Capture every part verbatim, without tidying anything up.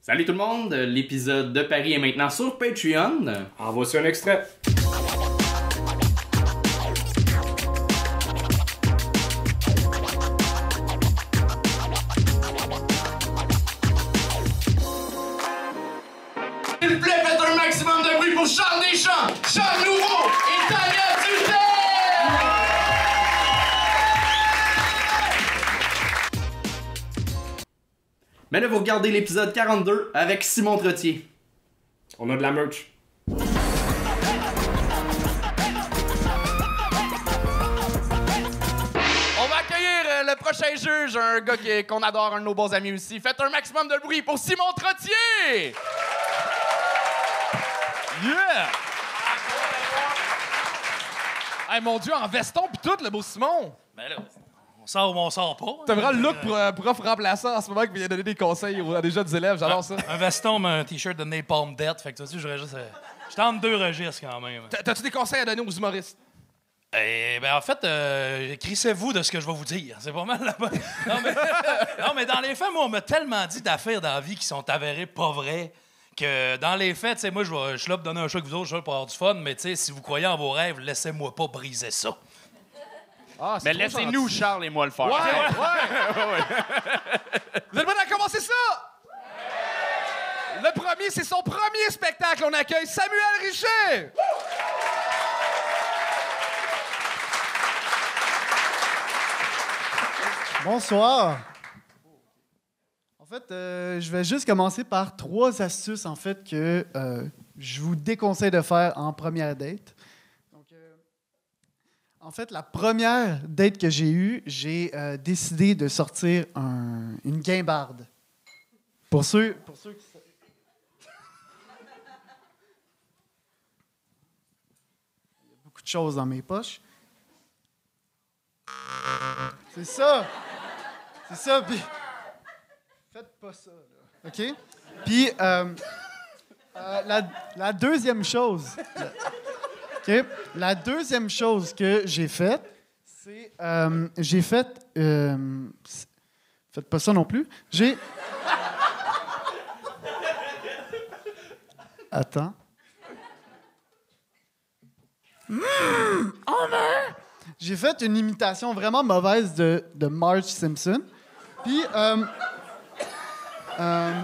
Salut tout le monde, l'épisode de Paris est maintenant sur Patreon. En voici un extrait. S'il vous plaît, faites un maximum de bruit pour Charles Deschamps, Charles Nouveau et Tania Dutel! Mais là, vous regardez l'épisode quarante-deux avec Simon Trottier. On a de la merch. On va accueillir euh, le prochain juge, un gars qui- qu'on adore, un de nos bons amis aussi. Faites un maximum de bruit pour Simon Trottier! Yeah! Hey, mon Dieu, en veston pis tout, le beau Simon! Ben là, on sort ou on sort pas. T'as vraiment le look pour euh, prof remplaçant en ce moment qui vient donner des conseils aux- à des jeunes élèves, j'adore ça. Un veston, mais un t-shirt de Napalm Death. Fait que tu sais, j'aurais juste. euh, J'étais entre deux registres quand même. T'as- T'as-tu des conseils à donner aux humoristes? Eh ben en fait, euh, crissez-vous de ce que je vais vous dire. C'est pas mal là-bas. Non mais, non, mais dans les faits, moi, on m'a tellement dit d'affaires dans la vie qui sont avérées pas vraies que dans les faits, tu sais, moi, je vais- je suis là pour donner un show avec vous autres, je suis là pour avoir du fun, mais tu sais, si vous croyez en vos rêves, laissez-moi pas briser ça. Ah, c'est Mais trop laissez-nous, gentil. Charles et moi, le faire. Ouais, ouais! Vous êtes prêts à commencer ça? Le premier, c'est son premier spectacle. On accueille Samuel Richer! Bonsoir. En fait, euh, je vais juste commencer par trois astuces en fait que euh, je vous déconseille de faire en première date. Donc, euh, en fait, la première date que j'ai eue, j'ai euh, décidé de sortir un- une guimbarde. Pour ceux, pour ceux qui savent. Il y a beaucoup de choses dans mes poches. C'est ça. C'est ça, puis... Faites pas ça, là. OK? Puis, euh, euh, la, la deuxième chose... OK? La deuxième chose que j'ai faite, c'est... euh, j'ai fait... euh, c'est- faites pas ça non plus. J'ai... Attends. Mmh! Oh non! J'ai fait une imitation vraiment mauvaise de, de Marge Simpson. Puis, euh, euh,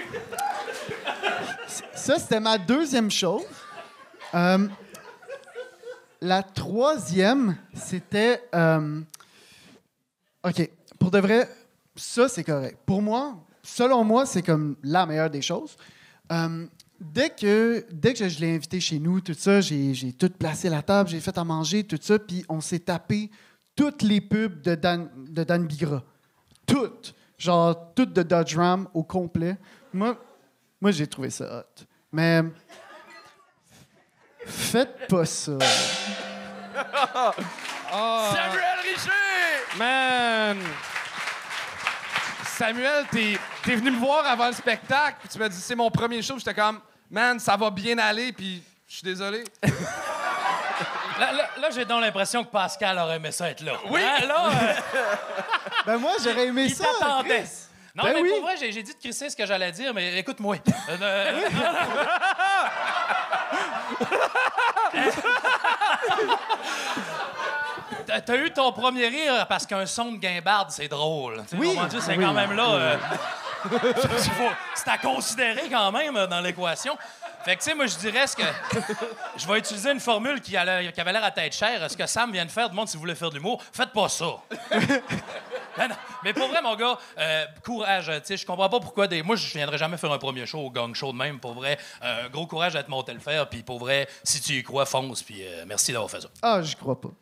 ça, c'était ma deuxième chose. Euh, la troisième, c'était... euh, OK, pour de vrai, ça, c'est correct. Pour moi, selon moi, c'est comme la meilleure des choses. Euh, dès que, dès que je l'ai invité chez nous, tout ça, j'ai, j'ai tout placé la table, j'ai fait à manger, tout ça, puis on s'est tapé toutes les pubs de Dan, de Dan Bigra. Toutes. Genre, toutes de Dodge Ram au complet. Moi, moi j'ai trouvé ça hot. Mais faites pas ça. Samuel Richer! Man! Samuel, t'es, t'es venu me voir avant le spectacle, puis tu m'as dit c'est mon premier show. J'étais comme, man, ça va bien aller, puis je suis désolé. Là, là, là, j'ai donc l'impression que Pascal aurait aimé ça être là. Oui. Hein, là, euh, Ben moi, j'aurais aimé il ça. t'attendait. Chris. Non, Ben mais oui. pour vrai, j'ai, j'ai dit de crisser ce que j'allais dire, mais écoute-moi. Euh, euh, T'as- T'as eu ton premier rire parce qu'un son de guimbarde, c'est drôle. Tu sais, Oui. mon Dieu, c'est Oui. quand même là. euh, faut- c'est à considérer quand même euh, dans l'équation. Fait que, tu sais, moi, je dirais ce que. Je vais utiliser une formule qui, a l'air- qui avait l'air à tête chère. Ce que Sam vient de faire, demande si vous voulez faire de l'humour. Faites pas ça. Non, non. Mais pour vrai, mon gars, euh, courage. Tu sais, je comprends pas pourquoi des. Moi, je viendrais jamais faire un premier show au gang show de même. Pour vrai, euh, gros courage à te monter le faire. Puis pour vrai, si tu y crois, fonce. Puis euh, merci d'avoir fait ça. Ah, j'y crois pas.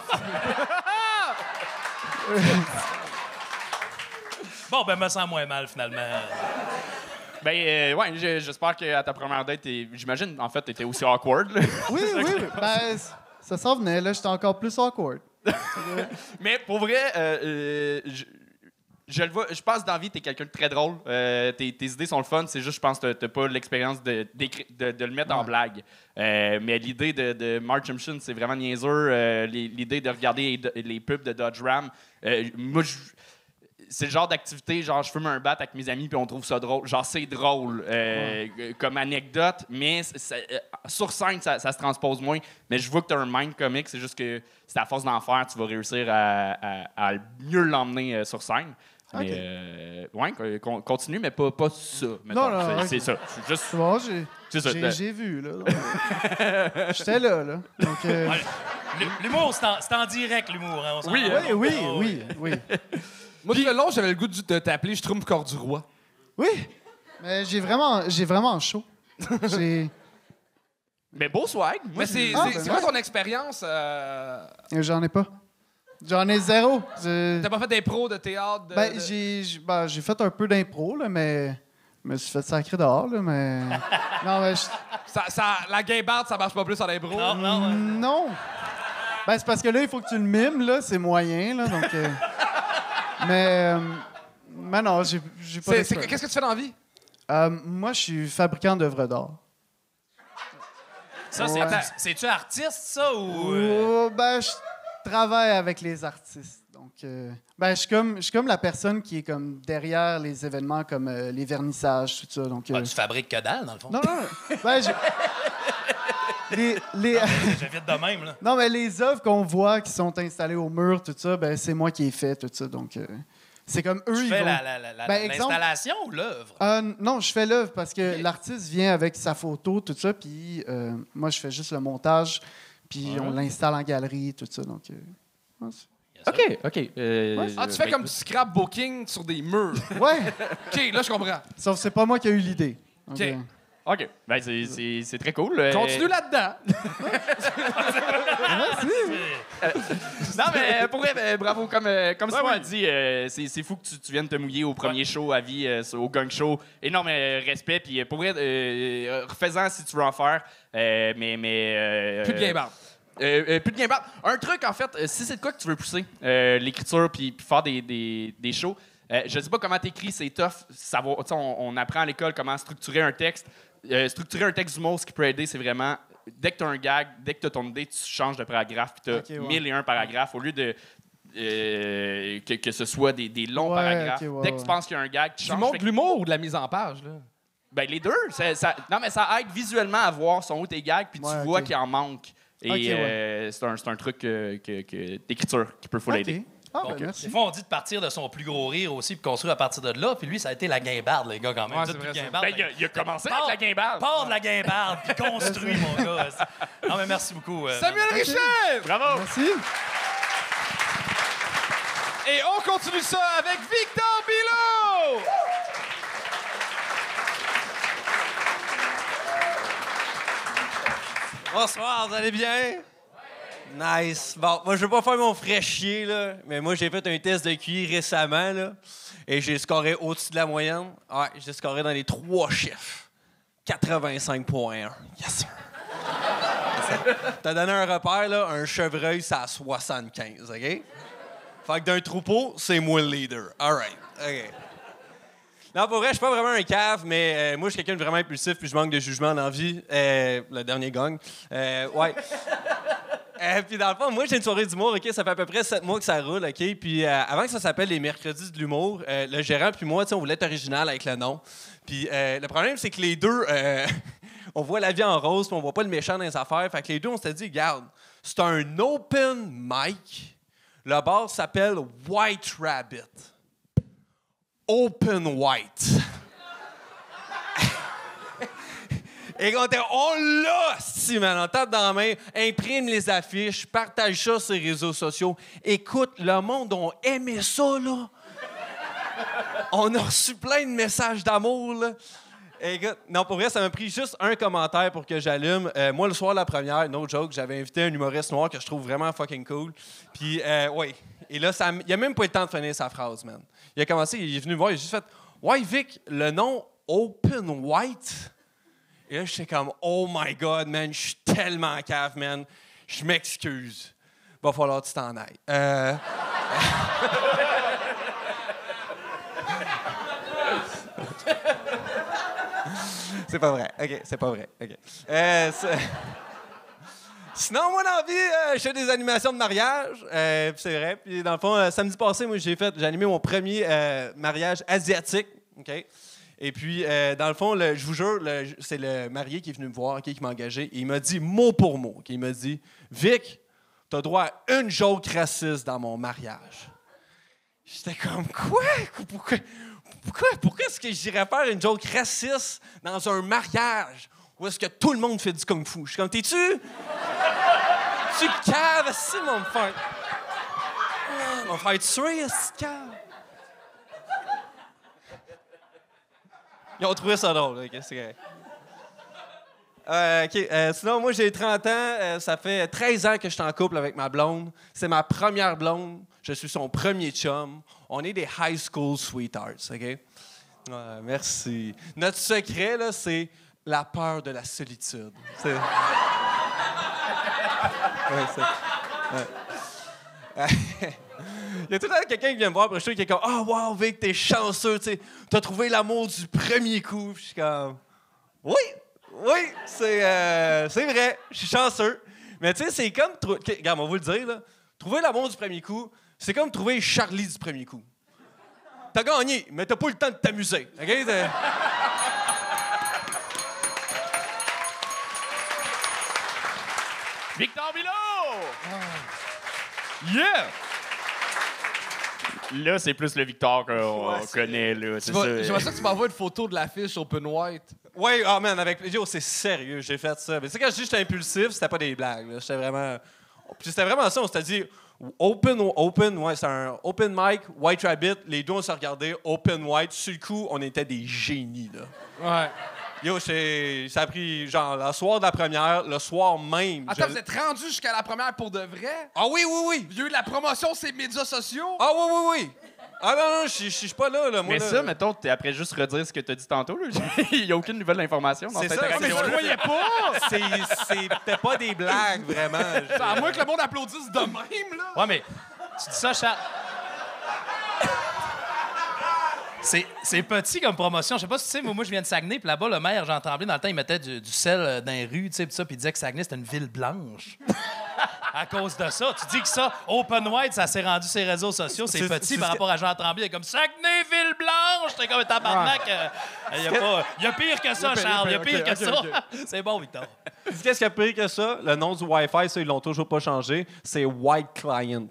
Bon, ben, me sens moins mal finalement. Ben, euh, ouais, j'- j'espère qu'à ta première date, t'es- j'imagine, en fait, t'étais aussi awkward. là. Oui, oui, oui. Ben, c- ça s'en venait. Là, j'étais encore plus awkward. Mais pour vrai, euh, euh, je, je le vois, je pense que dans la vie, t'es quelqu'un de très drôle. Euh, tes, tes idées sont le fun, c'est juste, je pense que t'as- t'as pas l'expérience de, d'écri- de, de le mettre en Ouais. blague. Euh, mais l'idée de, de Marge Simpson, c'est vraiment niaiseux. Euh, les- l'idée de regarder les, les pubs de Dodge Ram, euh, moi, je- c'est le genre d'activité, genre, je fume un bat avec mes amis puis on trouve ça drôle. Genre, c'est drôle euh, ouais. comme anecdote, mais ça, euh, sur scène, ça, ça se transpose moins. Mais je vois que tu as un mind comique, c'est juste que c'est à force d'en faire, tu vas réussir à, à, à mieux l'emmener euh, sur scène. Mais, okay. euh, ouais, continue, mais pas, pas ça. Mettons. Non, non, c'est, okay. c'est ça. C'est juste... C'est bon, j'ai, c'est ça, j'ai, j'ai vu, là. J'étais là, là. Donc, euh... L'humour, c'est en, c'est en direct, l'humour. Hein, oui, oui, oui, oui, oui, oui. Moi, tout le long, j'avais le goût de t'appeler Schtroumpf Corduroy. Oui, mais j'ai vraiment, j'ai vraiment chaud. J'ai... Mais beau swag. Moi, mais c'est, ah, c'est, ben c'est quoi ton expérience? Euh... J'en ai pas. J'en ai zéro. Je... T'as pas fait d'impro, de théâtre? De, ben, de... J'ai, j'ai, ben, j'ai fait un peu d'impro, là, mais... Je me suis fait sacrer dehors, là, mais... non, mais... Je... Ça, ça, la guimbarde, ça marche pas plus en impro? Non, non. Ouais. Non. Ben, c'est parce que là, il faut que tu le mimes, là. C'est moyen, là, donc... Euh... mais... Euh... Mais non, j'ai, j'ai pas c'est, c'est, Qu'est-ce que tu fais dans la vie? Euh, moi, je suis fabricant d'œuvres d'art. Ça, ouais. c'est, c'est-tu artiste, ça, ou... Euh... Ben, je travaille avec les artistes. Donc, euh... ben, je suis comme, je suis comme la personne qui est comme derrière les événements, comme euh, les vernissages, tout ça. Donc, euh... ah, tu fabriques que dalle, dans le fond? Non, non. Ben, je... les, les... non, j'évite de même, là. Non, mais les œuvres qu'on voit qui sont installées au mur, tout ça, ben, c'est moi qui ai fait, tout ça. Donc, euh... c'est comme eux, tu ils fais vont... la, la, la, la, ben, l'installation exemple... ou l'œuvre? Euh, non, je fais l'œuvre parce que okay. l'artiste vient avec sa photo, tout ça, puis euh, moi, je fais juste le montage, puis ouais. on l'installe en galerie, tout ça. Donc, euh... ouais, OK, OK. Euh, ouais. Ah, tu fais ben, comme du scrapbooking sur des murs. Ouais. OK, là, je comprends. Sauf que c'est pas moi qui ai eu l'idée. OK. Okay. OK. Ben, c'est, c'est, c'est très cool. Continue là-dedans. Merci. Euh, non, mais pour vrai, ben, bravo. Comme, euh, comme ouais, Simon oui. a dit, euh, c'est, c'est fou que tu, tu viennes te mouiller au premier ouais. show à vie, euh, au Gang Show. Énorme euh, respect. Puis pour vrai, euh, refais-en si tu veux en faire. Euh, mais. mais euh, plus de guimbarde. Euh, euh, plus de guimbarde. Un truc, en fait, euh, si c'est de quoi que tu veux pousser, euh, l'écriture, puis, puis faire des, des, des shows, euh, je sais pas comment t'écris, c'est tough. Savoir, on, on apprend à l'école comment structurer un texte. Euh, structurer un texte d'humour, ce qui peut aider, c'est vraiment, dès que tu as un gag, dès que tu as ton idée, tu changes de paragraphe, puis tu as okay, ouais. mille et un paragraphes, au lieu de euh, que, que ce soit des, des longs ouais, paragraphes. Okay, ouais, dès que tu penses qu'il y a un gag, tu changes. Tu montres de l'humour ou de la mise en page, là? Ben, les deux. Ça, ça, non, mais ça aide visuellement à voir son où tes gags, puis tu ouais, vois okay. qu'il en manque. Et okay, euh, ouais. c'est, un, c'est un truc euh, que, que, d'écriture qui peut full okay. aider. Ah, donc, ben, merci. Des fois, on dit de partir de son plus gros rire aussi, puis construire à partir de là. Puis lui, ça a été la guimbarde, les gars, quand même. Ouais, c'est vrai, guimbarde, ben, il, a, il a commencé part, avec la guimbarde. Part de la guimbarde, puis construit, mon gars. Non, mais merci beaucoup. Euh, Samuel Richet! Bravo! Merci. Et on continue ça avec Victor Bilot! Bonsoir, vous allez bien? Nice. Bon, moi, je veux pas faire mon fraîchier, là, mais moi, j'ai fait un test de Q I récemment, là, et j'ai scoré au-dessus de la moyenne. Ouais, j'ai scoré dans les trois chiffres. quatre-vingt-cinq virgule un. Yes, sir. T'as donné un repère, là, un chevreuil, c'est à soixante-quinze, OK? Fait que d'un troupeau, c'est moi le leader. All right. OK. Non, pour vrai, je suis pas vraiment un cave, mais euh, moi, je suis quelqu'un de vraiment impulsif, puis je manque de jugement dans la vie. Euh, le dernier gang. Euh, ouais. Euh, puis dans le fond, moi, j'ai une soirée d'humour, OK? Ça fait à peu près sept mois que ça roule, OK? Puis euh, avant que ça s'appelle les mercredis de l'humour, euh, le gérant puis moi, on voulait être original avec le nom. Puis euh, le problème, c'est que les deux, euh, on voit la vie en rose, puis on voit pas le méchant dans les affaires. Fait que les deux, on s'est dit, regarde, c'est un open mic. Le bar s'appelle White Rabbit. Open White. Et quand on l'a, si, man, on tape dans la main, imprime les affiches, partage ça sur les réseaux sociaux. Écoute, le monde a aimé ça, là. On a reçu plein de messages d'amour, là. Écoute, non, pour vrai, ça m'a pris juste un commentaire pour que j'allume. Euh, moi, le soir de la première, no joke, j'avais invité un humoriste noir que je trouve vraiment fucking cool. Puis, euh, oui. Et là, ça, il a même pas eu le temps de finir sa phrase, man. Il a commencé, il est venu me voir, il a juste fait « Ouais, Vic, le nom Open White... » Et là, j'étais comme, oh my God, man, je suis tellement cave, man. Je m'excuse. Va falloir que tu t'en ailles. Euh... c'est pas vrai. OK, c'est pas vrai. OK. Euh, c'est... Sinon, moi, dans la vie, euh, je fais des animations de mariage. Euh, puis c'est vrai. Puis dans le fond, euh, samedi passé, moi, j'ai fait, j'ai animé mon premier euh, mariage asiatique. OK? Et puis, euh, dans le fond, le, je vous jure, le, c'est le marié qui est venu me voir, okay, qui m'a engagé. Et il m'a dit mot pour mot. Okay, il m'a dit Vic, t'as droit à une joke raciste dans mon mariage. J'étais comme quoi? Pourquoi, pourquoi, pourquoi est-ce que j'irais faire une joke raciste dans un mariage où est-ce que tout le monde fait du kung-fu? Je suis comme, t'es-tu? Tu cave, si, mon frère. Ah, mon frère, tuer, c'est cave. Ils ont trouvé ça drôle, OK, c'est correct. Euh, OK, euh, sinon, moi, j'ai trente ans. Euh, ça fait treize ans que je suis en couple avec ma blonde. C'est ma première blonde. Je suis son premier chum. On est des high school sweethearts, OK? Ouais, merci. Notre secret, là, c'est la peur de la solitude. C'est... Ouais, c'est... Ouais. Il y a tout le temps quelqu'un qui vient me voir après je suis qui est comme « Ah, oh, wow, Vic, t'es chanceux, tu sais. T'as trouvé l'amour du premier coup. » Puis je suis comme « Oui, oui, c'est, euh, c'est vrai, je suis chanceux. » Mais tu sais, c'est comme... Trou... Okay, regarde, on va vous le dire, là. Trouver l'amour du premier coup, c'est comme trouver Charlie du premier coup. T'as gagné, mais t'as pas eu le temps de t'amuser. OK? T'as... Victor Bilo! Yeah! Là, c'est plus le Victor qu'on Ouais, connaît, là. C'est Tu vas- ça. J'aimerais ça que tu m'envoies une photo de l'affiche Open White. Oui, ah man, avec plaisir, c'est sérieux, j'ai fait ça. Mais tu sais, quand je dis que j'étais impulsif, c'était pas des blagues. Là. J'étais vraiment. Puis c'était vraiment ça, on s'était dit open, open, ouais, c'est un open mic, White Rabbit. Les deux, on s'est regardés, open white. Sur le coup, on était des génies, là. Ouais. Yo, c'est, ça a pris, genre, le soir de la première, le soir même. Attends, je- vous êtes rendu jusqu'à la première pour de vrai? Ah oui, oui, oui! Il y a eu de la promotion sur les médias sociaux? Ah oui, oui, oui! Ah non, non, je je- je suis pas là, là. Moi, Mais là. ça, mettons, t'es après juste redire ce que t'as dit tantôt, là. Il n'y a aucune nouvelle information dans C'est cette ça, Ah, mais je interaction-là. le voyais pas! C'est- C'était pas des blagues, vraiment. C'est à moins que le monde applaudisse de même, là. Ouais, mais tu dis ça, Charles. C'est, c'est petit comme promotion. Je sais pas si tu sais, mais moi, je viens de Saguenay, puis là-bas, le maire, Jean Tremblay, dans le temps, il mettait du, du sel euh, dans les rues, tu sais, puis ça, puis il disait que Saguenay, c'était une ville blanche. À cause de ça. Tu dis que ça, Open White, ça s'est rendu sur les réseaux sociaux, c'est, C'est- petit c'est par ce rapport à Jean Tremblay. Il est comme Saguenay, ville blanche! T'es comme un tabarnak. euh, Il y, a pas- il y a pire que ça, Charles. Il y a pire que ça. C'est bon, Victor. Qu'est-ce qu'il y a pire que ça? Le nom du Wi-Fi, ça, ils l'ont toujours pas changé. C'est White Client.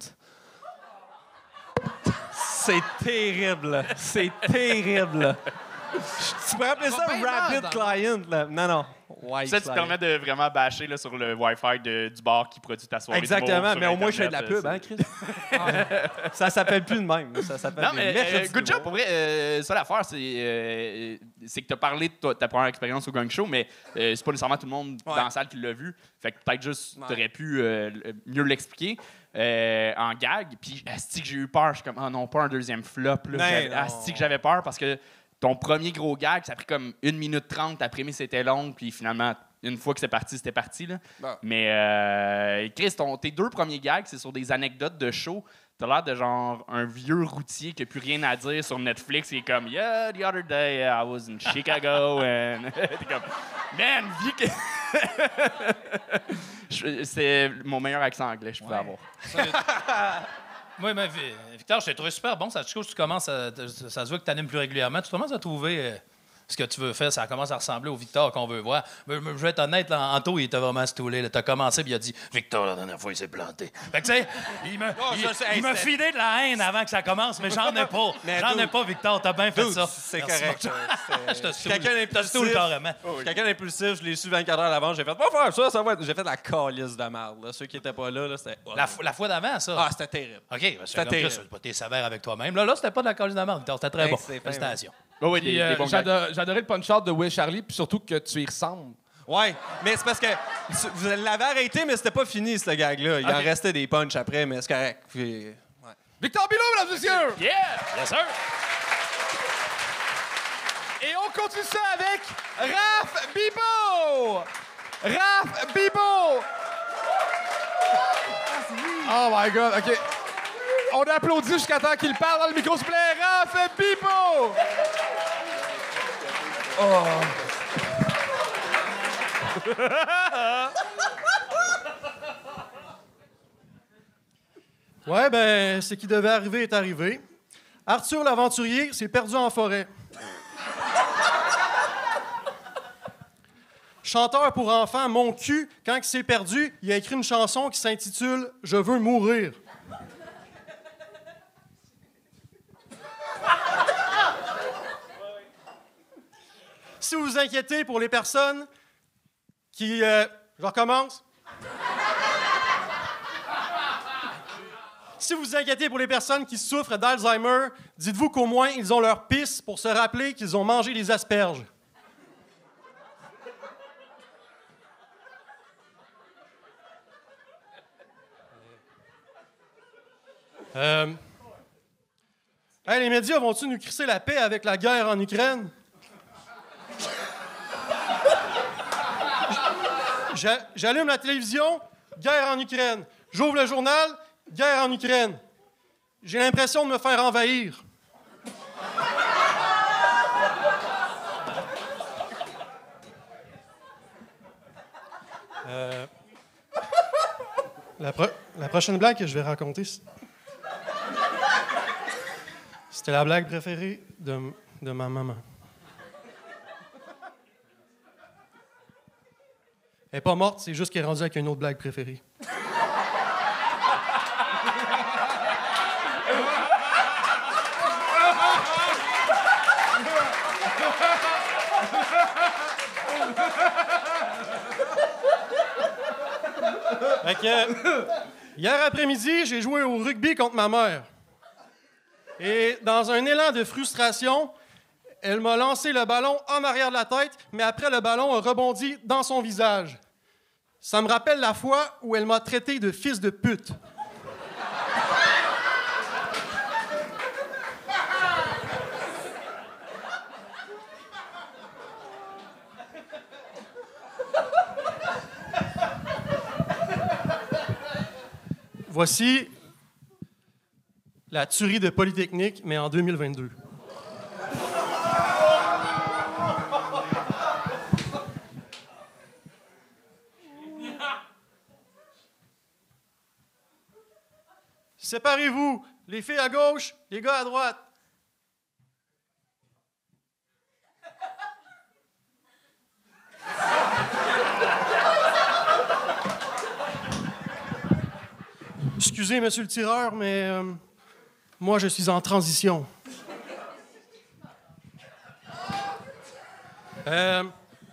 C'est terrible. C'est terrible. Tu pourrais appeler ça bien Rapid mal, Client. Là. Non, non. White Ça, tu te Client. permets de vraiment bâcher là, sur le Wi-Fi de- du bar qui produit ta soirée. Exactement, d'humour sur mais au moins, je fais de la Internet, pub, hein, c'est- Chris? Ça s'appelle plus de même. Ça s'appelle Non, des mais euh, mercredis good job, d'humour. pour vrai. Euh, ça, l'affaire, c'est, euh, c'est que tu as parlé de ta, ta première expérience au Gang Show, mais euh, c'est pas nécessairement tout le monde Ouais. dans la salle qui l'a vu. Fait que peut-être juste, Ouais. tu aurais pu euh, l- mieux l'expliquer euh, en gag. Puis, asti que j'ai eu peur. Je suis comme, oh non, pas un deuxième flop. Ben non. Asti que j'avais peur parce que ton premier gros gag, ça a pris comme une minute trente. Ta prémisse était longue, puis finalement, une fois que c'est parti, c'était parti. Là. Bon. Mais, euh, Chris, ton- tes deux premiers gags, c'est sur des anecdotes de show. T'as l'air de genre un vieux routier qui a plus rien à dire sur Netflix. Il est comme, yeah, the other day, I was in Chicago. And... T'es comme, man, vie que. Je- C'est mon meilleur accent anglais que je pouvais avoir. Oui, mais Vi- Victor, je t'ai trouvé super bon. Ça, je trouve que tu commences à, ça se voit que tu animes plus régulièrement. Tu commences à trouver euh, ce que tu veux faire. Ça commence à ressembler au Victor qu'on veut voir. Mais, mais je vais être honnête, là, Anto, il était vraiment stoulé. Tu as commencé puis il a dit Victor, la dernière fois, il s'est planté. Fait que, tu sais, il m'a il, ça, c'est- il m'a c'est- filé de la haine avant que ça commence, mais j'en ai pas. Mais J'en ai dude, pas, Victor. T'as bien fait Dude, ça. c'est Merci correct. beaucoup. C'est- Je te Je suis quelqu'un stoule. Je te stoule d'impulsif. carrément. Je suis quelqu'un d'impulsif, je l'ai su vingt-quatre heures à l'avance. J'ai fait, pas faire ça, ça va être. J'ai fait la calice de merde. Là. Ceux qui étaient pas là, là c'était. La, fo- la fois d'avant, ça. Ah, c'était terrible. OK, ben, C'était c'est comme terrible. ça. T'es sévère avec toi-même. Là, là, c'était pas de la colline de la merde, Victor. C'était très Hey, bon. c'est fin, Félicitations. Oh, oui, Puis, des, euh, des bons gags. j'ado- J'adorais le punch-out de Will Charlie, puis surtout que tu y ressembles. Ouais, mais c'est parce que tu- vous l'avez arrêté, mais c'était pas fini, ce gag-là. Il en Ok. restait des punchs après, mais c'est correct. Puis, ouais. Victor Bilo, mesdames et messieurs! Yeah! Bien sûr. Et on continue ça avec Raph Bibo! Raph Bibo! Oh my God, OK. On applaudit jusqu'à temps qu'il parle dans le micro, s'il vous plaît. Raph Bibo! Oh. Ouais, ben, ce qui devait arriver est arrivé. Arthur l'aventurier s'est perdu en forêt. Chanteur pour enfants, mon cul, quand il s'est perdu, il a écrit une chanson qui s'intitule « Je veux mourir ». Si vous vous inquiétez pour les personnes qui... Euh, je recommence. Si vous vous inquiétez pour les personnes qui souffrent d'Alzheimer, dites-vous qu'au moins ils ont leur pisse pour se rappeler qu'ils ont mangé des asperges. Euh... Hey, les médias vont-ils nous crisser la paix avec la guerre en Ukraine? J'a- J'allume la télévision, guerre en Ukraine. J'ouvre le journal, guerre en Ukraine. J'ai l'impression de me faire envahir. Euh... La, pro- la prochaine blague que je vais raconter, c'est- c'était la blague préférée de, m- de ma maman. Elle n'est pas morte, c'est juste qu'elle est rendue avec une autre blague préférée. Fait que, hier après-midi, j'ai joué au rugby contre ma mère. Et dans un élan de frustration, elle m'a lancé le ballon en arrière de la tête, mais après, le ballon a rebondi dans son visage. Ça me rappelle la fois où elle m'a traité de fils de pute. Voici la tuerie de Polytechnique, mais en deux mille vingt-deux. Séparez-vous, les filles à gauche, les gars à droite. Excusez, monsieur le tireur, mais euh, moi, je suis en transition. Euh...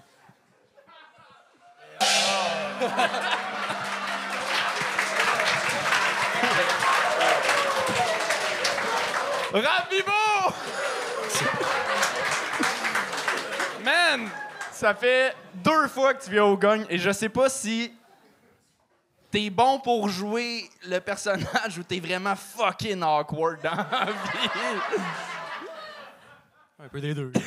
Ravivo! Man, ça fait deux fois que tu viens au gagne et je sais pas si t'es bon pour jouer le personnage ou t'es vraiment fucking awkward dans la vie. Un peu des deux.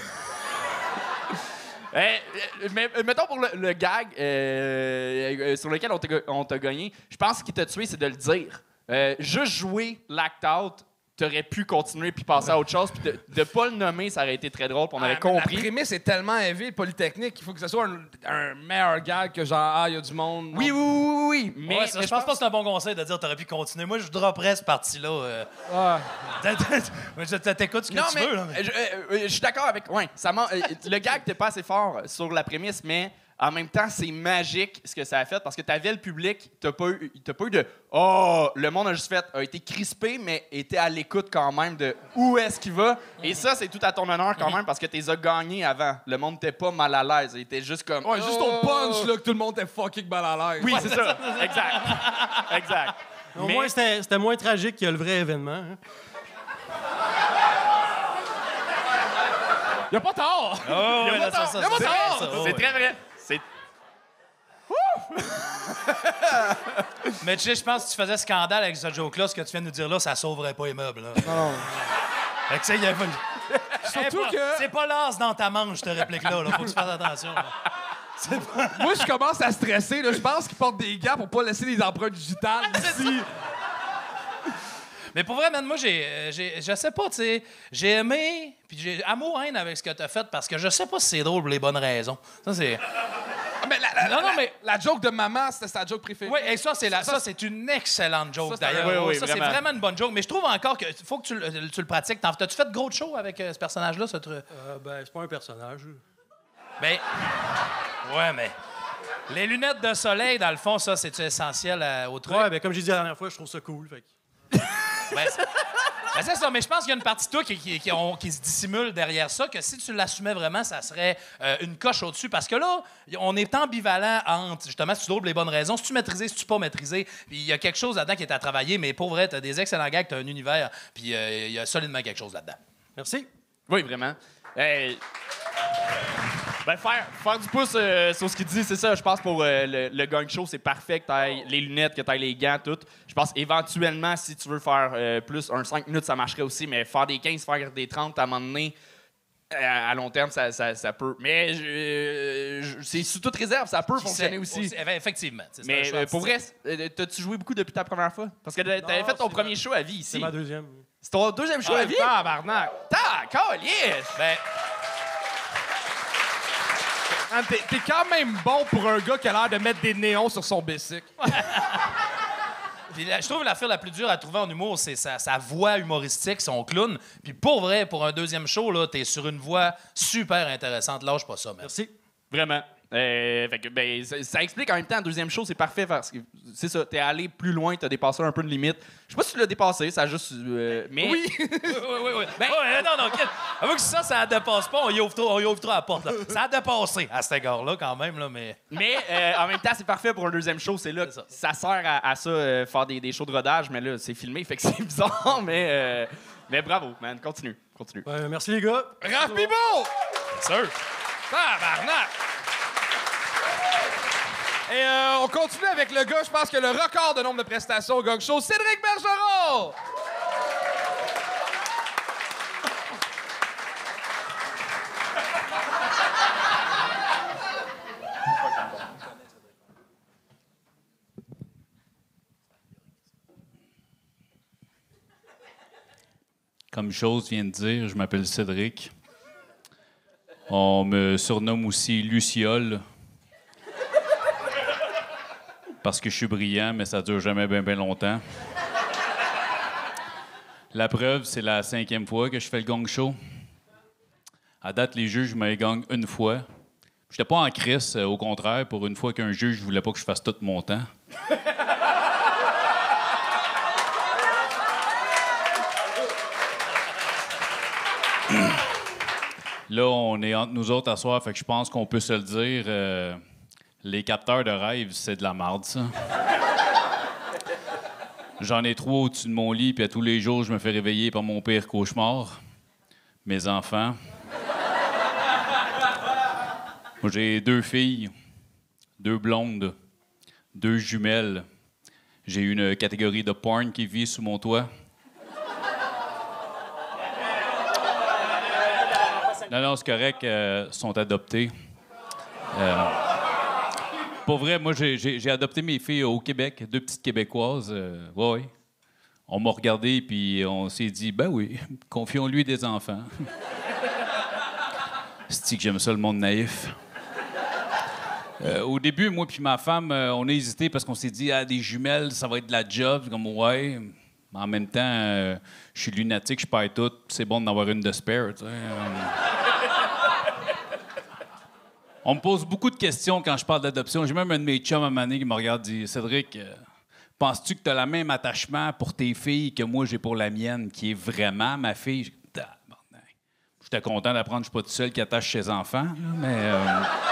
Eh, eh, mais euh, mettons pour le, le gag euh, euh, sur lequel on t'a, on t'a gagné, je pense ce qui t'a tué, c'est de le dire. Euh, juste jouer l'act out, t'aurais pu continuer puis passer à autre chose, puis de, de pas le nommer, ça aurait été très drôle, puis on aurait Ah, mais compris. La prémisse est tellement heavy, le Polytechnique, il faut que ce soit un, un meilleur gag que genre, ah, il y a du monde. Oui, oui, oui, oui, oui. Mais, Ouais, ça, mais je pense pas que c'est un bon conseil de dire t'aurais pu continuer. Moi, je dropperais cette partie-là. Euh... je t'écoute ce que Non, tu mais, veux. Là, mais... Je, euh, euh, je suis d'accord avec. Ouais, ça m'a- euh, le gag n'était pas assez fort sur la prémisse, mais en même temps, c'est magique ce que ça a fait parce que t'avais le public, t'as pas eu, t'as pas eu de oh, le monde a juste fait, a été crispé, mais était à l'écoute quand même de où est-ce qu'il va. Et ça, c'est tout à ton honneur quand même parce que t'es as gagnés avant. Le monde n'était pas mal à l'aise, il était juste comme. Ouais, juste oh. au punch, là, que tout le monde est fucking mal à l'aise. Oui, c'est ça. Exact. Exact. Au Mais- moins, c'était c'était moins tragique que le vrai événement. Hein. Y a pas tort! Oh, Y a ouais, pas là, ça, tort! ça, Y a pas c'est- tort! ça, oh, C'est ouais. très vrai. C'est Mais tu sais, je pense que si tu faisais scandale avec ce joke-là, ce que tu viens de nous dire là, ça sauverait pas les meubles. Là. Non. Fait que, tu sais, il y a pas- Surtout Eh, pas- que- C'est pas l'as dans ta manche, cette réplique-là. Là. Faut que tu fasses attention. là. Moi, je commence à stresser. Là. Je pense qu'ils portent des gants pour pas laisser les empreintes digitales ici. Mais pour vrai, man, moi, j'ai, euh, j'ai, je sais pas, tu sais, j'ai aimé, puis j'ai amour-haine avec ce que t'as fait parce que je sais pas si c'est drôle pour les bonnes raisons. Ça, c'est... Ah, mais la, la, Non, non, la- mais- la joke de maman, c'était sa joke préférée. Oui, et ça, c'est la- Ça, ça, c'est une excellente joke, Ça, c'est un- d'ailleurs. oui, oui, ça, c'est vraiment. vraiment une bonne joke. Mais je trouve encore que faut que tu, le- tu le pratiques. T'en- T'as-tu fait gros de show avec euh, ce personnage-là, ce truc? Euh, ben, c'est pas un personnage. Ben, ouais, mais les lunettes de soleil, dans le fond, ça, c'est essentiel à- au truc. Ouais, ben, comme j'ai dit la dernière fois, je trouve ça cool. Fait que- Ben, c'est ben, c'est ça, mais je pense qu'il y a une partie de toi qui, qui- qui- on- qui se dissimule derrière ça, que si tu l'assumais vraiment, ça serait euh, une coche au-dessus. Parce que là, on est ambivalent entre, justement, si tu doubles les bonnes raisons, si tu maîtrisé, si tu pas maîtrisé. Puis il y a quelque chose là-dedans qui est à travailler, mais pour vrai, tu as des excellents gags, tu as un univers, puis euh, il y a solidement quelque chose là-dedans. Merci. Oui, vraiment. Hey. Ben, faire, faire du pouce euh, sur ce qu'il dit, c'est ça. Je pense pour euh, le, le gang show, c'est parfait que tu ailles les lunettes, que tu ailles les gants, tout. Je pense éventuellement, si tu veux faire euh, plus, un cinq minutes, ça marcherait aussi, mais faire des quinze, faire des trente, à un moment donné, euh, à long terme, ça, ça, ça peut. Mais je- je- c'est sous toute réserve, ça peut fonctionner aussi. Eh ben, effectivement. c'est Mais un choix euh, pour vrai, artistique. euh, t'as-tu joué beaucoup depuis ta première fois? Parce que t'avais Non, fait ton c'est premier ma- show à vie C'est ici. ma deuxième. C'est ton deuxième show Ah, à vie? tabarnak. Ta, calice! Ben, Man, T'es t'es quand même bon pour un gars qui a l'air de mettre des néons sur son bicycle. puis la- je trouve l'affaire la plus dure à trouver en humour, c'est sa, sa voix humoristique, son clown. Puis pour vrai, pour un deuxième show, là, t'es sur une voix super intéressante. Lâche pas ça, man. Merci. Vraiment. Euh, fait que, ben, ça, ça explique en même temps, la deuxième show, c'est parfait parce que c'est ça, t'es allé plus loin, t'as dépassé un peu de limite. Je sais pas si tu l'as dépassé, ça a juste. euh, mais. Oui. oui, oui, oui. Ben, ouais, non, non, quel- avoue que ça, ça dépasse pas, on y ouvre trop, on y ouvre trop la porte. Là. Ça a dépassé à cet égard-là, quand même, là, mais... Mais euh, en même temps, c'est parfait pour un deuxième show. C'est là que C'est ça. ça. sert à, à ça, euh, faire des, des shows de rodage, mais là, c'est filmé, fait que c'est bizarre, mais. euh, mais bravo, man. Continue. Continue. Ben, merci, les gars. Raph Bibo! Sûr. Tabarnak! Et euh, on continue avec le gars, je pense que le record de nombre de prestations au gang show, Cédric Bergeron! Comme chose vient de dire, je m'appelle Cédric. On me surnomme aussi Luciole. Parce que je suis brillant, mais ça dure jamais bien bien longtemps. La preuve, c'est la cinquième fois que je fais le gang show. À date, les juges me gagnent une fois. J'étais pas en crise, euh, au contraire, pour une fois qu'un juge voulait pas que je fasse tout mon temps. Là, on est entre nous autres à soir, fait que je pense qu'on peut se le dire. euh, les capteurs de rêve, c'est de la marde, ça. J'en ai trois au-dessus de mon lit, puis à tous les jours, je me fais réveiller par mon pire cauchemar. Mes enfants. Moi, j'ai deux filles, deux blondes, deux jumelles. J'ai une catégorie de porn qui vit sous mon toit. Non, non, c'est correct. euh, sont adoptés. Euh, pour vrai, moi, j'ai, j'ai- j'ai adopté mes filles au Québec, deux petites Québécoises. Euh, ouais, ouais. On m'a regardé, puis on s'est dit, ben oui, confions-lui des enfants. C'est que j'aime ça, le monde naïf. Euh, au début, moi puis ma femme, euh, on a hésité parce qu'on s'est dit, ah, des jumelles, ça va être de la job. Comme, ouais. Mais en même temps, euh, je suis lunatique, je perds tout. C'est bon d'en avoir une de spare, tu sais. Euh. On me pose beaucoup de questions quand je parle d'adoption. J'ai même un de mes chums à Mané qui me regarde et dit, Cédric, euh, penses-tu que tu as le même attachement pour tes filles que moi j'ai pour la mienne, qui est vraiment ma fille? J'ai dit, tabarnak. J'étais content d'apprendre que je suis pas tout seul qui attache ses enfants, là, mais... euh,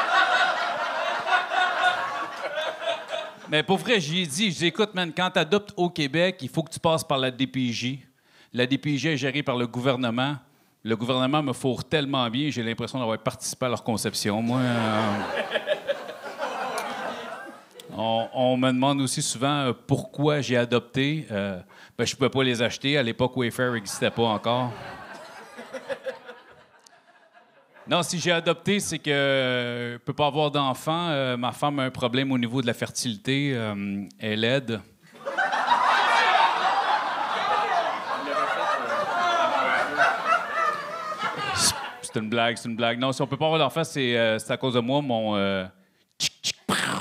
Mais pour vrai, j'y ai dit, je dis, écoute, man, quand tu adoptes au Québec, il faut que tu passes par la D P J. La D P J est gérée par le gouvernement. Le gouvernement me fourre tellement bien, j'ai l'impression d'avoir participé à leur conception. Moi, euh, on, on me demande aussi souvent euh, pourquoi j'ai adopté. Euh, ben, je ne pouvais pas les acheter. À l'époque, Wayfair n'existait pas encore. Non, si j'ai adopté, c'est que euh, je peux pas avoir d'enfant. Euh, ma femme a un problème au niveau de la fertilité. Euh, elle aide. C'est une blague, c'est une blague. Non, si on peut pas avoir d'enfant, c'est, euh, c'est à cause de moi. Mon euh, tchic, tchic,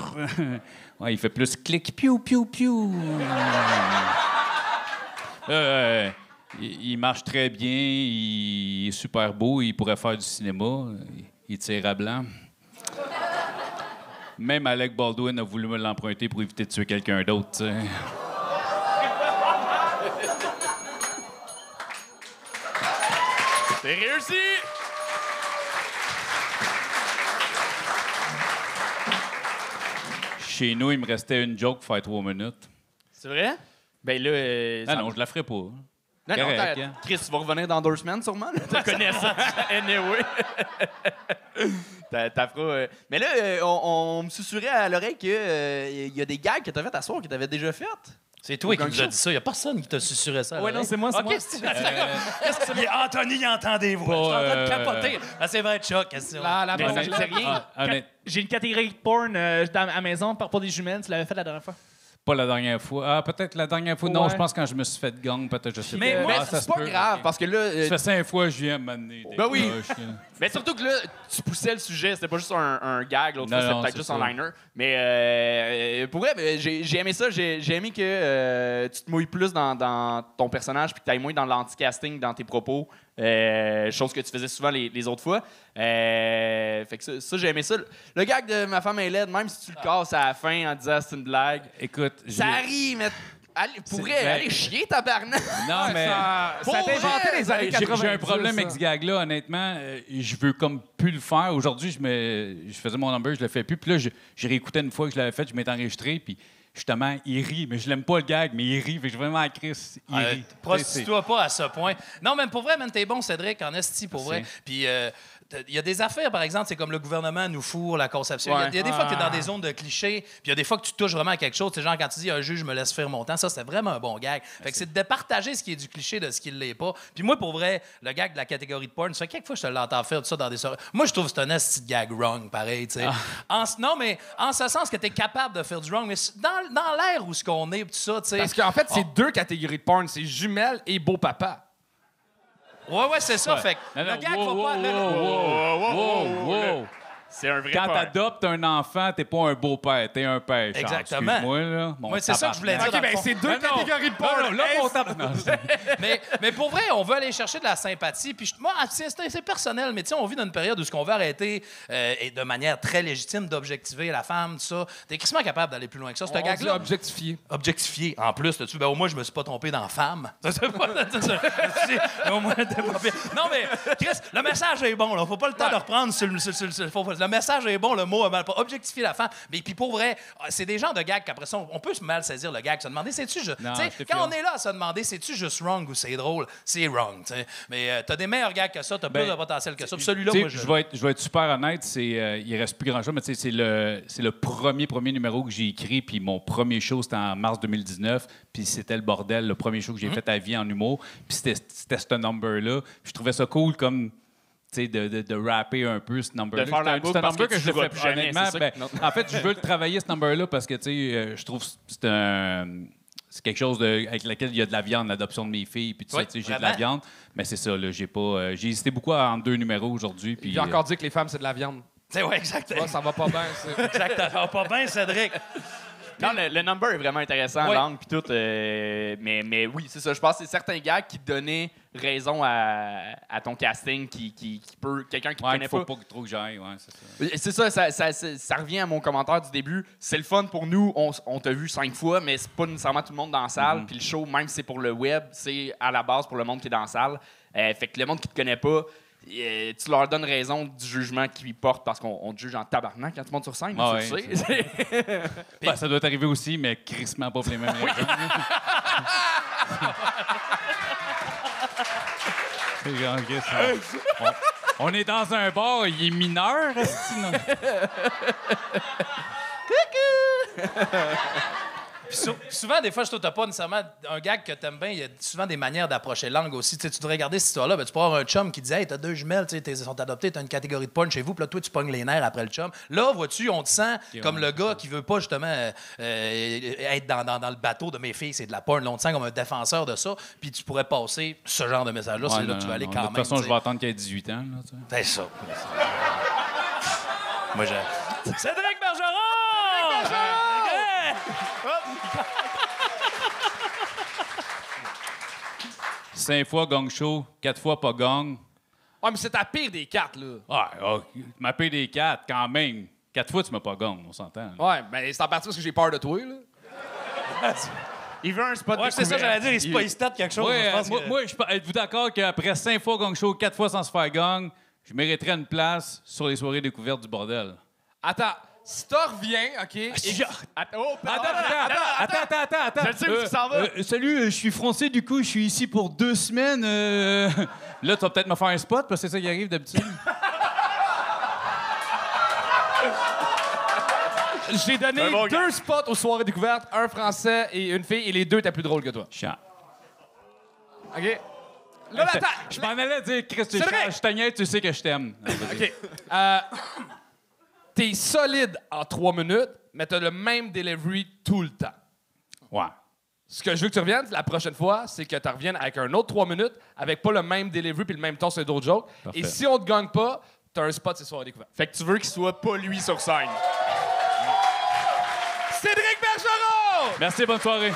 Ouais, il fait plus clic, piou, piou, piou. euh, il, il marche très bien, il est super beau, il pourrait faire du cinéma, il, il tire à blanc. Même Alec Baldwin a voulu me l'emprunter pour éviter de tuer quelqu'un d'autre, tu sais. C'est réussi! Chez nous, il me restait une joke pour faire trois minutes. C'est vrai? Ben là... Euh, Ah ça- non, je la ferai pas. Non, non, Correct, t'as- hein? Chris, tu vas revenir dans deux semaines, sûrement. Tu connais ça. Anyway. T'as t'as feras, euh, Mais là, euh, on, on me susurrait à l'oreille qu'il y a des gags que t'as fait à soir que t'avais déjà fait. C'est toi qui Aucun nous a show. dit ça. Il n'y a personne qui t'a susurré ça. à Ouais, non, l'oreille. c'est moi, c'est OK, moi. c'est- Qu'est-ce que c'est? Il- Anthony, il entend des voix. Pas, Je suis en train de euh, capoter. Ah, c'est vrai, Chuck. Qu'est-ce que c'est? La, la Mais bonne- ça me dit rien. Ah, honnête- J'ai une catégorie de porn euh, dans- à la maison par pour des jumelles. Tu l'avais fait la dernière fois. Pas la dernière fois. Ah, peut-être la dernière fois. Non, Ouais. je pense quand je me suis fait gang, peut-être, je sais Mais, pas. mais Ah, ça c'est se pas peut, grave, ok. parce que là... euh, Ça fait cinq fois que je viens m'amener. des Ben oui. cloches, là. Mais surtout que là, tu poussais le sujet, c'était pas juste un, un gag, l'autre Non, fois, c'était non, peut-être c'est juste ça. un liner. Mais euh, pour vrai, ben, j'ai j'ai aimé ça, j'ai j'ai aimé que euh, tu te mouilles plus dans, dans ton personnage puis que tu ailles moins dans l'anti-casting dans tes propos, euh, chose que tu faisais souvent les, les autres fois. Euh, fait que ça, ça, j'ai aimé ça. Le gag de Ma femme est laide, même si tu le casses à la fin en disant c'est une blague, Écoute, ça j'ai- arrive, mais allez, pourrait C'est- ben- aller chier, tabarnak! Non, mais... Ça, ça a été Pour inventé vrai, les années J'ai quatre-vingt-dix. j'ai un problème ça. avec ce gag-là, honnêtement. Euh, je veux comme plus le faire. Aujourd'hui, je me, je faisais mon number, je le fais plus. Puis là, je, j'ai réécouté une fois que je l'avais fait, je m'étais enregistré, puis justement, il rit. Mais je l'aime pas le gag, mais il rit. Fait que je suis vraiment à Chris. Il Euh, rit. Prostitue-toi pas à ce point. Non, mais pour vrai, man, t'es bon, Cédric, en esti, pour vrai. Merci. Puis, euh, t'as- il y a des affaires, par exemple, c'est comme le gouvernement nous fourre la conception. Il y a- il y, a des fois que t'es dans des zones de clichés, puis il y a des fois que tu touches vraiment à quelque chose. C'est genre quand tu dis un juge me laisse faire mon temps, ça, c'était vraiment un bon gag. Fait que c'est de départager ce qui est du cliché de ce qui ne l'est pas. Puis moi, pour vrai, le gag de la catégorie de porn, ça fait quelques fois que je te l'entends faire tout ça dans des soirées. Moi, je trouve que c'est un esti de gag wrong, pareil, tu sais. En ce- Non, mais en ce sens que t'es capable de faire du wrong, mais dans, dans l'air où ce qu'on est, tout ça, tu sais. Parce qu'en fait, c'est Oh. deux catégories de porn. C'est jumelles et beau papa. Ouais, ouais, c'est ça. Fait que Non, non, le gag, wow, faut wow, pas. le- wow, wow, wow. C'est un vrai Quand peur. t'adoptes un enfant, t'es pas un beau-père, t'es un père. Charles. Exactement. Excuse-moi, là. Mon Ouais, c'est ça que je voulais tabarnak. dire. OK, ben dans le c'est fond. deux Non, non. catégories de Non, porn. non, là, Hey, mon tape- non, c'est- mais, mais pour vrai, on veut aller chercher de la sympathie. Puis je- moi, c'est, c'est- c'est personnel, mais tu sais, on vit dans une période où ce qu'on veut arrêter euh, et de manière très légitime d'objectiver la femme, tout ça. T'es crissement capable d'aller plus loin que ça. Ce On dit gag-là. objectifié. Objectifié. En plus, là-dessus, ben, au moins, je me suis pas trompé dans femme. Ça, c'est pas- ça, c'est- au moins, t'es pas pire. Non, mais, Chris, le message est bon. Là. Faut pas le temps de reprendre. Sur le, sur- sur- sur- faut- le message est bon, le mot est mal pas. Objectifier la femme. Mais puis pour vrai, c'est des genres de gags qu'après ça, on, on peut se mal saisir le gag. Se demander, c'est-tu juste. Non, Tu sais, je te quand file. on est là à se demander, c'est-tu juste wrong ou c'est drôle, c'est wrong. tu sais. Mais euh, t'as des meilleurs gags que ça, t'as Ben, plus de potentiel que ça. Puis celui-là, Tu sais, moi, je. je vais être, je vais être super honnête, c'est, euh, il reste plus grand-chose, mais tu sais, c'est le, c'est le premier, premier numéro que j'ai écrit, puis mon premier show, c'était en mars deux mille dix-neuf, puis c'était le bordel, le premier show que j'ai Mm-hmm. fait à vie en humour, puis c'était, c'était ce number-là. Puis je trouvais ça cool comme... tu sais, de, de, de rapper un peu ce number-là. De faire la C'est un- boucle c'est un parce number que que, tu je le joueras fais plus plus jamais, honnêtement. c'est ça Ben, que- non. en fait, je veux le travailler, ce number-là, parce que tu sais, euh, je trouve que c'est un... C'est quelque chose de, avec lequel il y a de la viande, l'adoption de mes filles, puis tout Oui, ça, tu sais, j'ai de vraiment. la viande. Mais c'est ça, là, j'ai pas... euh, j'ai hésité beaucoup en deux numéros aujourd'hui, puis... J'ai encore dit que les femmes, c'est de la viande. C'est ouais, exactement. Ouais, ça va pas bien. c'est- Exactement. Pas bien, Cédric. Non, le, le number est vraiment intéressant, Ouais. langue puis tout. euh, mais, mais oui, c'est ça. Je pense que c'est certains gags qui donnaient raison à, à ton casting, qui, qui, qui peut. Quelqu'un qui ne Ouais, connaît il faut pas. pas trop que j'aille, ouais, c'est ça. Euh, C'est ça, ça, ça, ça- ça revient à mon commentaire du début. C'est le fun pour nous. On, s- on t'a vu cinq fois, mais c'est pas nécessairement tout le monde dans la salle. Mhm. Puis le show, même si c'est pour le web, c'est à la base pour le monde qui est dans la salle. Euh, fait que le monde qui te connaît pas, euh, tu leur donnes raison du jugement qu'ils portent parce qu'on on te juge en tabarnak quand tu montes sur scène. Ah tu ouais, le sais. Ben, ça doit t'arriver aussi, mais crissement pas pour les mêmes raisons. C'est genre, Chris, on, on- on est dans un bar, il est mineur, esti, non? Puis sou- souvent, des fois, je trouve que t'as pas nécessairement un gag que t'aimes bien. Il y a souvent des manières d'approcher langue aussi. Tu sais, tu devrais regarder cette histoire-là. Ben, tu peux avoir un chum qui dit Hey, t'as deux jumelles, tu sais, t'es- sont adoptées, t'as une catégorie de porn chez vous, puis là, toi, tu pognes les nerfs après le chum. Là, vois-tu, on te sent comme ouais, le gars qui veut pas justement euh, euh, être dans, dans- dans le bateau de mes filles, c'est de la porn. Là, on te sent comme un défenseur de ça, puis tu pourrais passer ce genre de message-là. Ouais, c'est là non, que tu vas non, aller non. quand De même. toute façon, tu je sais. vais attendre qu'il ait dix-huit ans. Là, tu sais. C'est ça. Moi, je. Cédric Bergeron! Cinq fois gang show, quatre fois pas gang. Ouais, mais c'est ta pire des quatre, là. Ah, oh, ma paye des quatre, quand même. Quatre fois, tu m'as pas gang, on s'entend. là. Ouais, mais c'est en partie parce que j'ai peur de toi, là. Il veut un spot Ouais, c'est ça, découvert. j'allais dire, il se pas stat quelque chose. Ouais, je pense euh, moi, que- moi, je pe- êtes-vous d'accord qu'après cinq fois gang show, quatre fois sans se faire gang, je mériterais une place sur les soirées découvertes du bordel? Attends, si t'en reviens, OK? et- Attends, oh, Attends, attends, attends, attends, attends, attends. Je le sais où tu s'en vas. euh, salut, euh, je suis français, du coup, je suis ici pour deux semaines. euh. Là, tu vas peut-être me faire un spot, parce que c'est ça qui arrive d'habitude. J'ai donné Un bon deux gars. spots aux soirées découvertes, un français et une fille, et les deux étaient plus drôles que toi. Chiant. OK? Là, attends! Je m'en allais dire, Chris, tu C'est vrai. je t'agnais, tu sais que je t'aime. OK. Euh, T'es solide en trois minutes, mais t'as le même delivery tout le temps. Ouais. Ce que je veux que tu reviennes la prochaine fois, c'est que tu reviennes avec un autre trois minutes, avec pas le même delivery puis le même ton sur d'autres jokes. Parfait. Et si on te gagne pas, t'as un spot, c'est soirée découverte. Fait que tu veux qu'il soit pas lui sur scène. Cédric Bergeron! Merci, bonne soirée.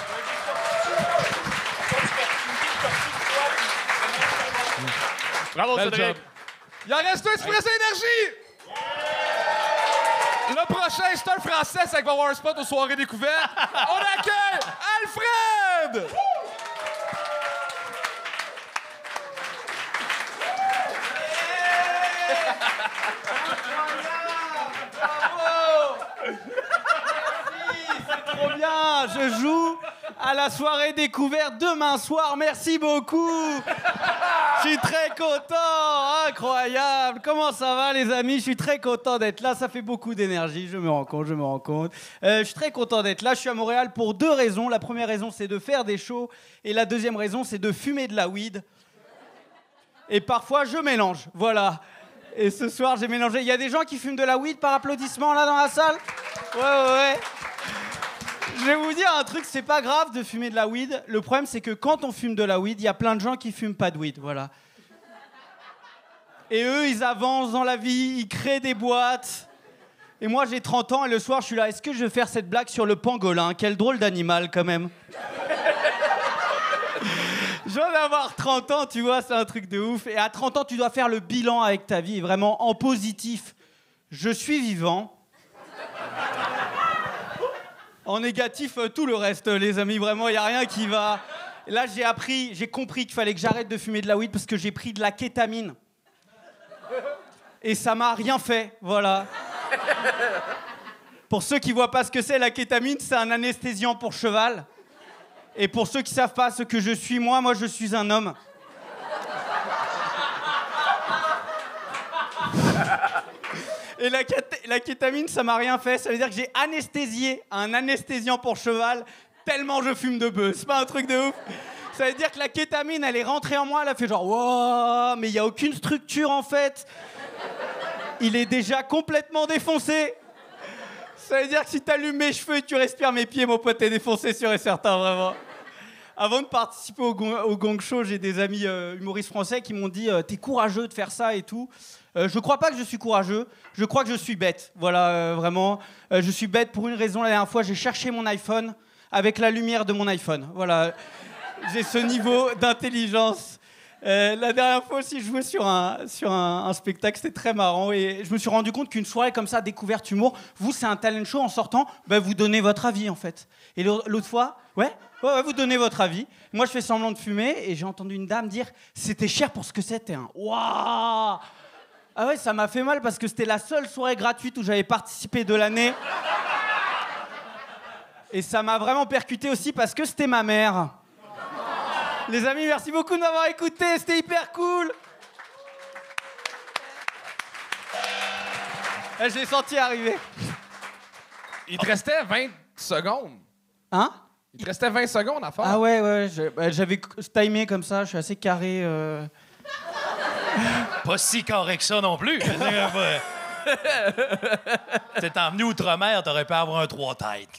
Bravo, Bel Cédric. job. Il en reste un Express Énergie! Le prochain, c'est un Français, c'est qu'il va avoir un spot aux soirées découvertes. On accueille Alfred! Trop bien, je joue à la soirée découverte demain soir. Merci beaucoup. Je suis très content, incroyable. Comment ça va, les amis? Je suis très content d'être là. Ça fait beaucoup d'énergie, je me rends compte, je me rends compte. Euh, je suis très content d'être là. Je suis à Montréal pour deux raisons. La première raison, c'est de faire des shows. Et la deuxième raison, c'est de fumer de la weed. Et parfois, je mélange. Voilà. Et ce soir, j'ai mélangé. Il y a des gens qui fument de la weed par applaudissement, là, dans la salle? Ouais, ouais, ouais. Je vais vous dire un truc, c'est pas grave de fumer de la weed. Le problème, c'est que quand on fume de la weed, il y a plein de gens qui fument pas de weed, voilà. Et eux, ils avancent dans la vie, ils créent des boîtes. Et moi, j'ai trente ans et le soir, je suis là. Est-ce que je vais faire cette blague sur le pangolin? Quel drôle d'animal, quand même. Je viens d'avoir trente ans, tu vois, c'est un truc de ouf. Et à trente ans, tu dois faire le bilan avec ta vie, vraiment en positif. Je suis vivant. En négatif, euh, tout le reste, euh, les amis, vraiment, il n'y a rien qui va. Là, j'ai appris, j'ai compris qu'il fallait que j'arrête de fumer de la weed parce que j'ai pris de la kétamine. Et ça m'a rien fait, voilà. Pour ceux qui voient pas ce que c'est, la kétamine, c'est un anesthésiant pour cheval. Et pour ceux qui savent pas ce que je suis, moi, moi, je suis un homme. Et la, cat- la kétamine, ça m'a rien fait. Ça veut dire que j'ai anesthésié un anesthésiant pour cheval tellement je fume de bœuf. C'est pas un truc de ouf. Ça veut dire que la kétamine, elle est rentrée en moi, elle a fait genre « Wow !» Mais il n'y a aucune structure, en fait. Il est déjà complètement défoncé. Ça veut dire que si t'allumes mes cheveux et tu respires mes pieds, mon pote, t'es défoncé, sûr et certain, vraiment. Avant de participer au, gon- au Gang Show, j'ai des amis euh, humoristes français qui m'ont dit euh, « T'es courageux de faire ça et tout ». Euh, je crois pas que je suis courageux, je crois que je suis bête. Voilà, euh, vraiment. Euh, je suis bête pour une raison. La dernière fois, j'ai cherché mon iPhone avec la lumière de mon iPhone. Voilà. J'ai ce niveau d'intelligence. Euh, la dernière fois aussi, je jouais sur un, sur un, un spectacle, c'était très marrant. Et je me suis rendu compte qu'une soirée comme ça, découverte humour, vous, c'est un talent show. En sortant, ben, vous donnez votre avis, en fait. Et l'au- l'autre fois, ouais, ouais, ouais, vous donnez votre avis. Moi, je fais semblant de fumer et j'ai entendu une dame dire « C'était cher pour ce que c'était. Hein. » Waouh! Ah ouais, ça m'a fait mal parce que c'était la seule soirée gratuite où j'avais participé de l'année. Et ça m'a vraiment percuté aussi parce que c'était ma mère. Les amis, merci beaucoup de m'avoir écouté, c'était hyper cool. Eh, je l'ai senti arriver. Il te restait vingt secondes. Hein? Il te restait vingt secondes à faire. Ah ouais, ouais, je- bah, j'avais c- timé comme ça, je suis assez carré. euh. Pas si carré que ça non plus. Je veux dire, pas- T'es emmené outre-mer, t'aurais pu avoir un trois têtes.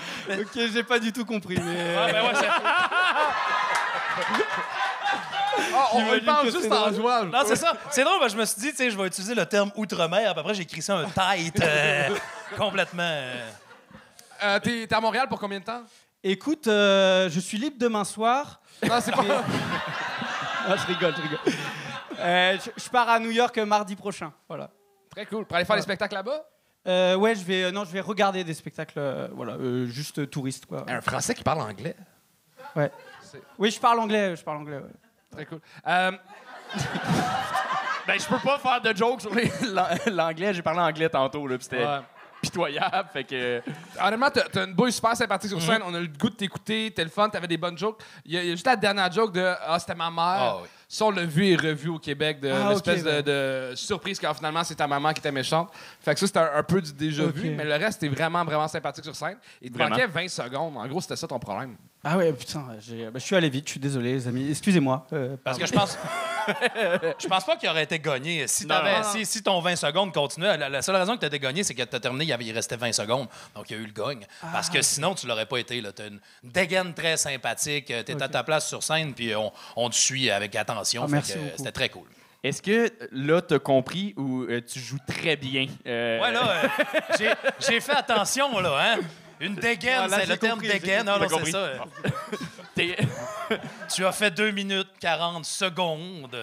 Ok, j'ai pas du tout compris, mais... Ah, ben ouais, Oh, on, on y parle juste en jouant. Non, c'est ça. C'est drôle, parce que je me suis dit, tu sais, je vais utiliser le terme outre-mer, puis après, j'ai écrit ça un tight, euh, complètement. Euh... Euh, t'es, t'es à Montréal pour combien de temps? Écoute, euh, je suis libre demain soir. Non, c'est pas... Ah, je rigole, je rigole. Euh, je, je pars à New York euh, mardi prochain, voilà. Très cool. Pour aller faire des spectacles là-bas? Euh, ouais, je vais, euh, non, je vais regarder des spectacles, euh, voilà, euh, juste euh, touristes, quoi. Un Français qui parle anglais. Ouais. Oui, je parle anglais, je parle anglais, ouais. Très cool. Euh... Ben, je peux pas faire de jokes sur les- l'anglais. J'ai parlé anglais tantôt, là, puis c'était Ouais. pitoyable. Fait que. Honnêtement, t'as, t'as une bouille super sympathique sur scène. On a eu le goût de t'écouter. T'es le fun, t'avais des bonnes jokes. Il y, a, il y a juste la dernière joke de « Ah, c'était ma mère Ah oui. Ça, on l'a vu et revu au Québec, de Ah, l'espèce ok, de, ouais. de surprise quand finalement c'est ta maman qui était méchante. Fait que ça, c'était un, un peu du déjà Ok. vu, mais le reste, c'était vraiment, vraiment sympathique sur scène. Il te Vraiment. manquait vingt secondes. En gros, c'était ça ton problème. Ah ouais, putain, j'ai- bah, je suis allé vite, je suis désolé, les amis. Excusez-moi. euh, Parce que pardon. je pense. Je pense pas qu'il aurait été gagné. Si, Non, t'avais- non, non. si, si ton vingt secondes continuait, la, la seule raison que tu été gagné, c'est que tu as terminé, il, y avait- il restait vingt secondes. Donc, il y a eu le gagne. Parce que sinon, tu l'aurais pas été. Tu as une dégaine très sympathique. Tu es à ta place sur scène, puis on, on te suit avec attention. Ah, Fait merci que, euh, beaucoup. C'était très cool. Est-ce que là, t'as compris ou euh, tu joues très bien? Euh, Ouais, là, euh, j'ai- j'ai fait attention, là, hein? Une dégaine, Ah, là, c'est j'ai le terme compris, j'ai dégaine. Non, T'as non, c'est compris. ça. t'es- Tu as fait deux minutes quarante secondes.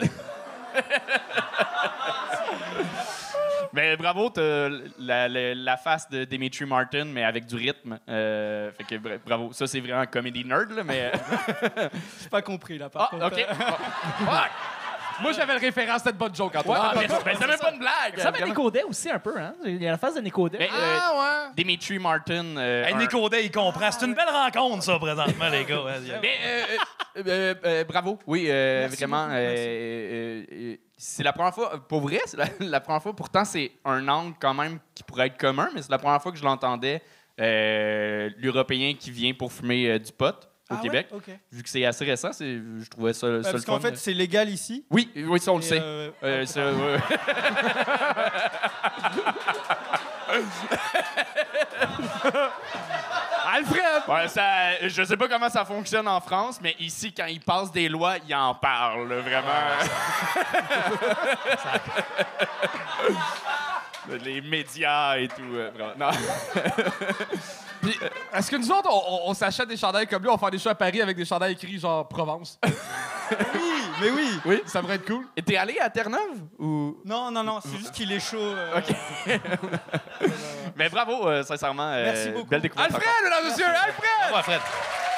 Mais bravo, t'as la, la, la face de Dimitri Martin, mais avec du rythme. Euh, fait que bra- bravo. Ça, c'est vraiment comedy nerd, là, mais. J'ai pas compris, là, par Ah, contre. OK. Fuck! Moi, j'avais le référent à cette bonne joke, Antoine. Ah, T'as mais pas- mais c'est même pas une blague. Ça fait Vraiment. Nicodé aussi un peu, hein? Il y a la face de Nicodé. Mais, euh, Ah, ouais. Dimitri Martin. euh, Hey, un- Nico Day, il comprend. C'est une belle rencontre, ça, présentement, les gars. Mais euh, euh, euh, euh, bravo, oui, euh, Merci vraiment. beaucoup, euh, merci. euh, euh, c'est la première fois, pour vrai, c'est la, la première fois. Pourtant, c'est un angle quand même qui pourrait être commun, mais c'est la première fois que je l'entendais. euh, L'Européen qui vient pour fumer euh, du pot au Ah Québec. ouais? OK. Vu que c'est assez récent, c'est, je trouvais ça, ça Ouais, le parce qu'en fun. fait, c'est légal ici. Oui, oui, ça on le Et, sait. euh, Euh, ça, ouais. Alfred! Ouais, ça, je sais pas comment ça fonctionne en France, mais ici, quand ils passent des lois, ils en parlent, là, vraiment. Les médias et tout. euh, vraiment. Non. Puis, est-ce que nous autres, on, on- on s'achète des chandails comme lui, on va faire des shows à Paris avec des chandails écrits genre Provence? Oui, mais oui. Oui, ça devrait être cool. Et t'es allé à Terre-Neuve? Ou... Non, non, non, c'est juste qu'il est chaud. euh, Mais bravo, euh, sincèrement. euh, Merci beaucoup. Belle découverte. Alfred, mesdames et messieurs, Alfred! Ouais, Fred.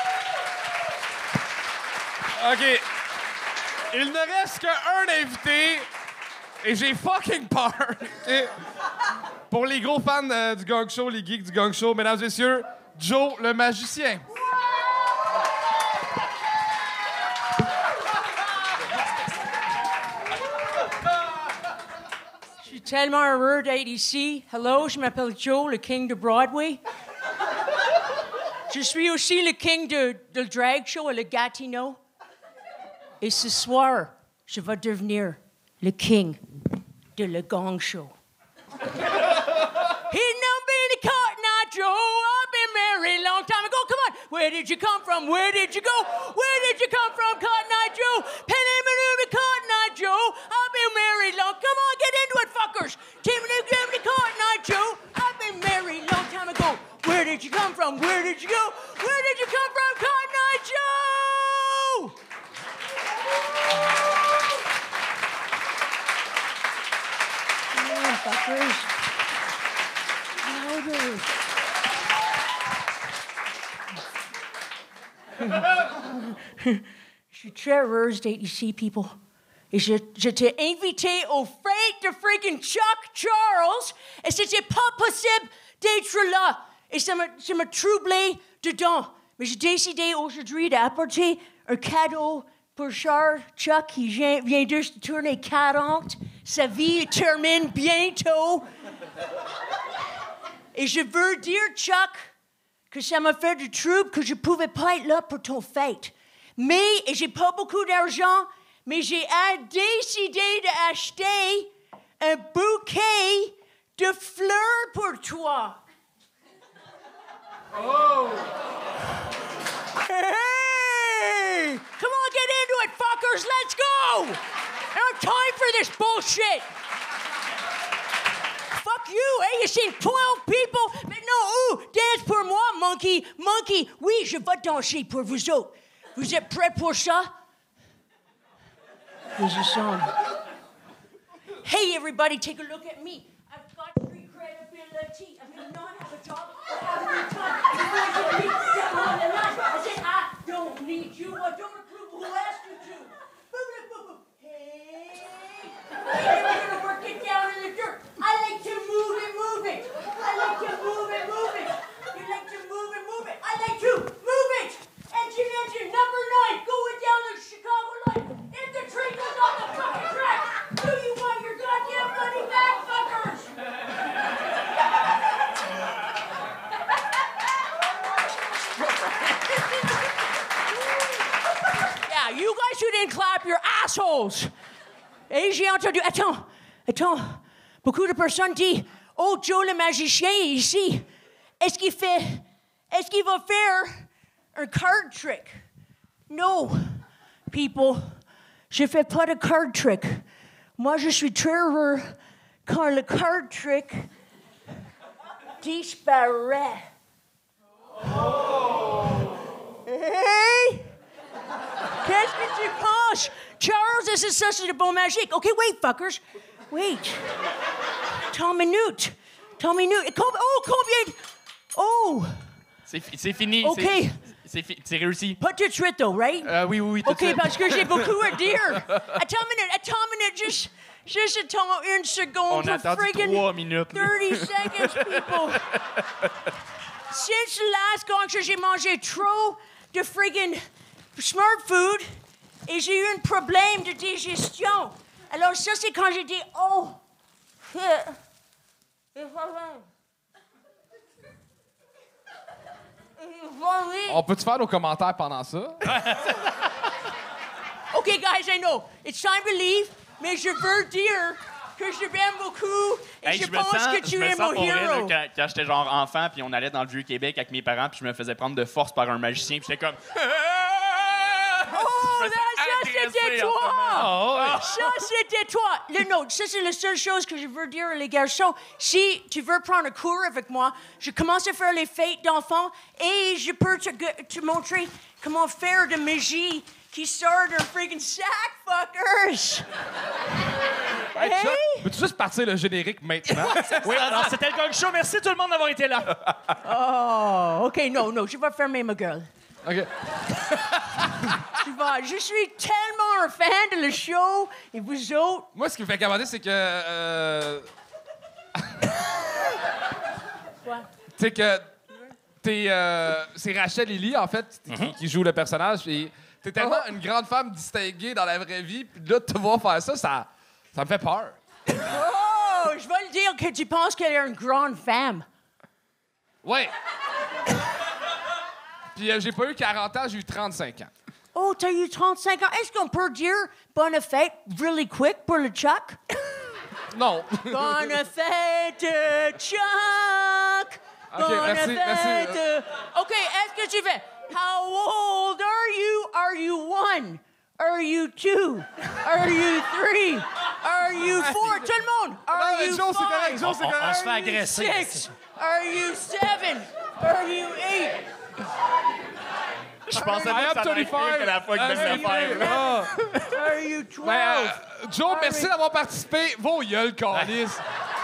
OK. Il ne reste qu'un invité et j'ai fucking peur. OK? Pour les gros fans euh, du Gang Show, les geeks du Gang Show, mesdames et messieurs, Joe le magicien. Je suis tellement heureux d'être ici. Hello, je m'appelle Joe, le king de Broadway. Je suis aussi le king de, de le drag show à le Gatineau. Et ce soir, je vais devenir le king de le Gang Show. He no been Cotton Eye Joe. I've been married a long time ago. Come on, where did you come from? Where did you go? Where did you come from, Cotton Eye Joe? Penny Manooba, Cotton Eye Joe. I've been married long. Come on, get into it, fuckers. Timmy Timmy, Cotton Eye Joe. I've been married long time ago. Where did you come from? Where did you go? Where did you come from, Cotton Eye Joe? Yeah, fuckers. Louder. Je suis très heureuse d'être ici, people. Et je, je t'ai invité au fête de freaking Chuck Charles et c'était pas possible d'être là. Et ça m'a, ça m'a troublé dedans. Mais j'ai décidé aujourd'hui d'apporter un cadeau pour Charles Chuck qui vient, vient de se tourner quarante. Sa vie termine bientôt. Et je veux dire, Chuck, que ça m'a fait du trouble que je pouvais pas être là pour ton fête. Mais, et j'ai pas beaucoup d'argent, mais j'ai a- décidé d'acheter un bouquet de fleurs pour toi. Oh! Hey! Come on, get into it, fuckers! Let's go! go! I don't have time for this bullshit! Fuck you, eh? You seen twelve people? Mais non, ouh, dance pour moi, monkey. Monkey, oui, je vais danser pour vous autres. Vous êtes prêts pour ça? Here's your song. Hey, everybody, take a look at me. I've got free credibility. I may not have a job, but have a good time. You guys are big step on the line. I said, I don't need you. I don't approve who asked you to. Boom, boom, boom. Hey, hey, we're gonna work it down in the dirt. I like to move it, move it. I like to move it, move it. You like to move it, move it. I like to move it. Engine, engine, number nine, going down the Chicago line. If the train goes off the fucking track, do you want your goddamn money back, fuckers? Yeah, you guys who didn't clap, you're assholes. Et j'ai entendu... Attends, attends. Beaucoup de personnes disent, oh, Joe le magicien est ici. Est-ce qu'il fait... Est-ce qu'il va faire un card trick? No, people. Je fais pas de card trick. Moi, je suis très heureux quand le card trick disparaît. Oh. Hey! Qu'est-ce que tu penses? Charles, this is such a bon magique. Okay, wait, fuckers. Wait. Attends une minute. Attends une minute. Oh, combien... Oh! C'est, c'est fini. OK. C'est, c'est, fi- c'est réussi. Pas tout de suite, though, right? Euh, oui, oui, oui, tout de OK, suite. parce que j'ai beaucoup à dire. Attends une minute, attends une minute, juste, juste attends une seconde. On a attendu friggin' trois minutes. thirty seconds, people. Since the last gong show, j'ai mangé trop de friggin' smart food et j'ai eu un problème de digestion. Alors ça, c'est quand j'ai dit, oh, shit. On peut-tu faire nos commentaires pendant ça? OK, guys, I know. It's time to leave, mais je veux dire que je t'aime beaucoup et Hey, je, je me pense sens, que tu je me es sens mon pour vrai, là, héros. quand, quand j'étais genre enfant, puis on allait dans le Vieux-Québec avec mes parents, puis je me faisais prendre de force par un magicien, puis j'étais comme... Oh, Je me là, sens ça, agressé c'était en ce toi! moment. Ça, c'était toi! Le note, ça, c'est la seule chose que je veux dire, les garçons. Si tu veux prendre un cours avec moi, je commence à faire les fêtes d'enfants et je peux te, te montrer comment faire de magie qui sort d'un freaking sac, fuckers! Hey, Hey! Chuck, peux-tu juste partir le générique maintenant? Oui, alors c'était le Gong Show. Merci tout le monde d'avoir été là. Oh, OK, non, non, je vais fermer ma gueule. OK. Tu vois, je suis tellement un fan de le show et vous autres. Moi, ce qui me fait capoter, c'est que... Euh... Quoi? Tu sais que... T'es, euh, c'est Rachel Lily, en fait, qui, qui joue le personnage. Et t'es tellement Oh. une grande femme distinguée dans la vraie vie, puis là, de te voir faire ça, ça, ça me fait peur. Oh, je vais le dire que tu penses qu'elle est une grande femme. Ouais. Puis euh, j'ai pas eu quarante ans, j'ai eu trente-cinq ans. Oh, t'as eu trente-cinq ans. Est-ce qu'on peut dire bonne fête really quick pour le Chuck? Non. Bonne fête, Chuck! OK, Bonne merci, fête. merci. OK, est-ce que tu fais? How old are you? Are you one? Are you two? Are you three? Are you four? Tout le monde! Are Non, you Joe, c'est correct, five? Joe, c'est On, on correct. se fait agresser. Six? Are you seven? Are you eight? Je pensais I pas am que ça allait twenty-five. écrire que la fois que Ah, je vais le faire. là. Ah. Are you twelve? Ben, euh, Joe, merci d'avoir participé. Vos gueules, câlisse.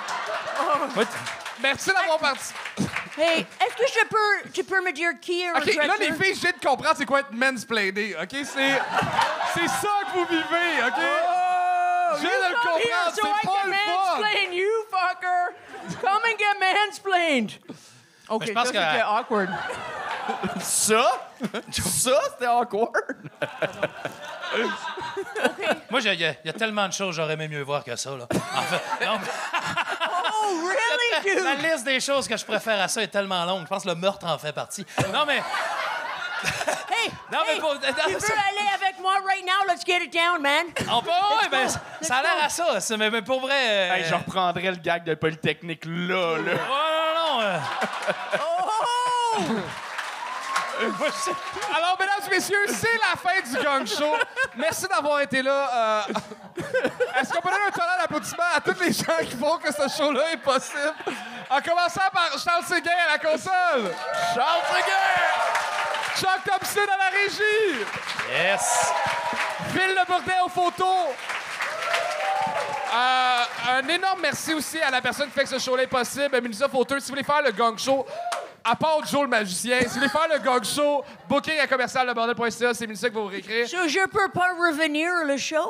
Merci d'avoir participé. Hey, est-ce que je peux, tu peux me dire qui est un OK, là, directeur? les filles, je viens de comprendre c'est quoi être mansplainé, OK? C'est, c'est ça que vous vivez, OK? je viens de le Come here comprendre, so c'est I pas can le fun. mansplain you, fucker! Come and get mansplained! OK, je pense ça, que- c'était awkward. Ça? Ça, c'était awkward. Moi, il y, a- y a tellement de choses que j'aurais aimé mieux voir que ça. Là. En fait, non, mais- Oh, really, la dude? liste des choses que je préfère à ça est tellement longue. Je pense que le meurtre en fait partie. Non, mais... Hey, Non, mais hey, pour- tu veux aller avec moi right now? Let's get it down, man. On peut, ouais, ben, go. ça a l'air à ça, ça, mais, mais pour vrai... euh, Hey, je reprendrais le gag de Polytechnique là, là. Oh, non, non, non. euh, Oh! Alors, mesdames et messieurs, c'est la fin du Gang Show. Merci d'avoir été là. Euh, Est-ce qu'on peut donner un tonnerre d'applaudissements à tous les gens qui font que ce show-là est possible? En commençant par Charles Séguin à la console. Charles Séguin! Chuck Thompson à la régie. Yes! Phil Le Bourdet aux photos. Euh, un énorme merci aussi à la personne qui fait que ce show-là est possible, Mélissa Fauteux. Si vous voulez faire le Gang Show, à part Joe le magicien, si vous voulez faire le Gang Show, booking à commercial le bordel point c a, c'est Mélissa qui va vous réécrire. Je, je peux pas revenir le show?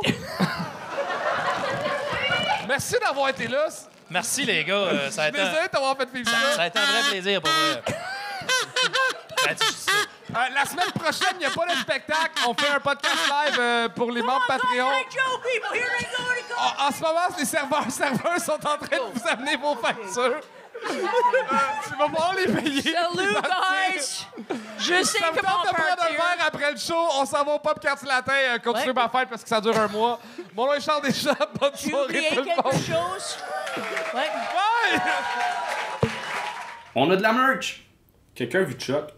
Merci d'avoir été là. Merci, les gars. Euh, ça a été un- Désolé de t'avoir fait vivre ça. Ça a été un vrai plaisir pour moi. Ben, tu- tu- Euh, la semaine prochaine, il n'y a pas de spectacle. On fait un podcast live euh, pour les membres Patreon. En, en ce moment, les serveurs serveurs sont en train de vous amener vos factures. Euh, tu vas pouvoir les payer. Salut, guys! Je sais Ça me comment tente de prendre un partir. verre après le show. On s'en va au Pop Quartier Latin. Euh, continuez Ouais. ma fête parce que ça dure un mois. Mon nom est Charles Deschamps. Bonne Tu soirée oublié tout le quelque monde. chose? Ouais. Bye! On a de la merch. Quelqu'un a vu Chuck?